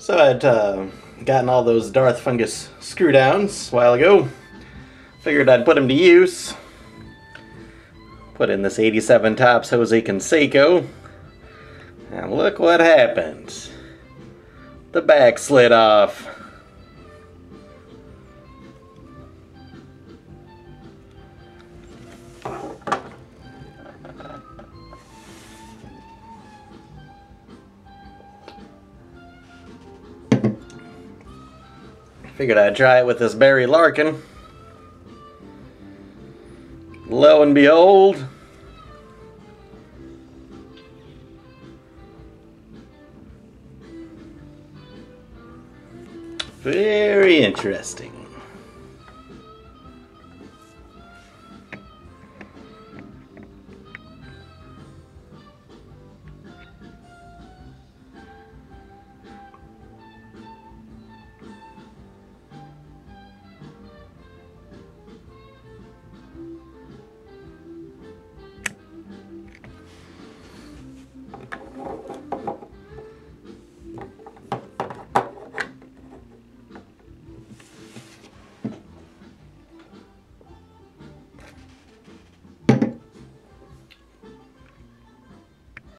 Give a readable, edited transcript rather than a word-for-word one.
So I'd gotten all those Darth Fungus Screwdowns a while ago. Figured I'd put them to use. Put in this 87 Tops Jose Canseco. And look what happened. The back slid off. Figured I'd try it with this Barry Larkin. Lo and behold, very interesting.